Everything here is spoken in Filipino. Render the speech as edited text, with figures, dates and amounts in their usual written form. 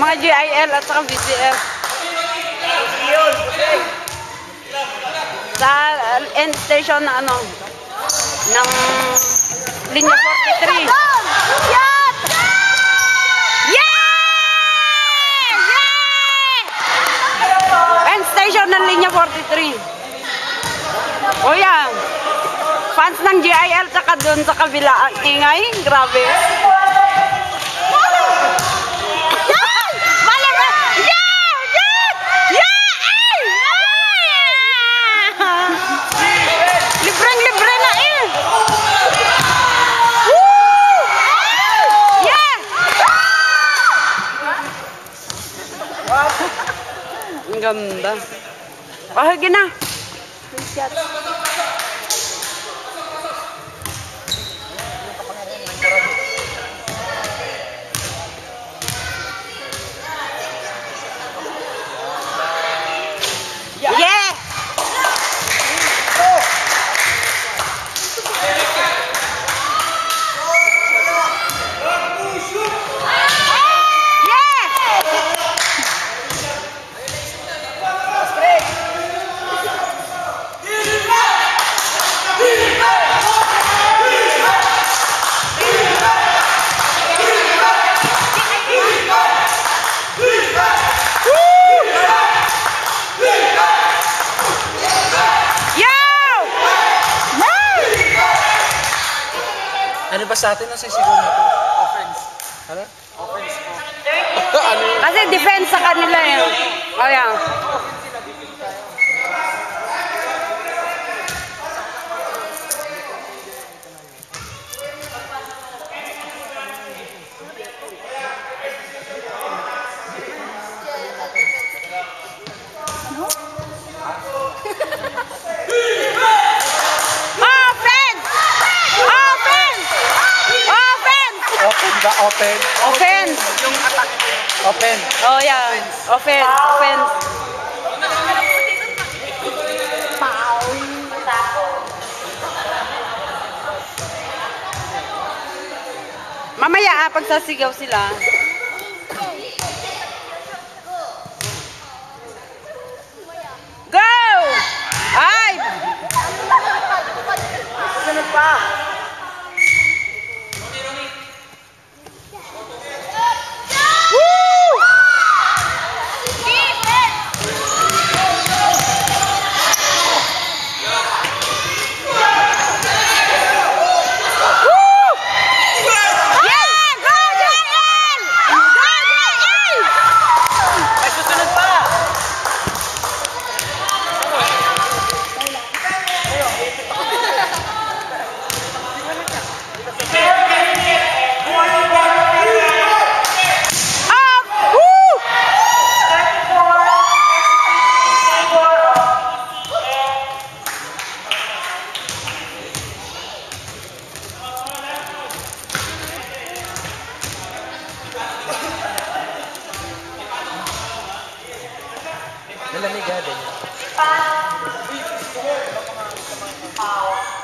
Mga JIL at saka VCF. Sa end station na ano, ng linya 43. End station ng linya 43. O yan. Fans ng JIL tsaka doon sa kabila ang ingay. Grabe. Libreng-libre na eh. Yeah! Ang ganda. Bahagi na. Yeah! Ano ba sa atin ang sisigaw natin? Offense. Ano? Offense po. Ano? Kasi defense sa kanila eh. O yan. Open. Offense. Yung attack. Open. Oh yeah. Offense. Offense. Mamaya pag sasigaw sila. Go! Ay! Sunod pa. Nalamiga din.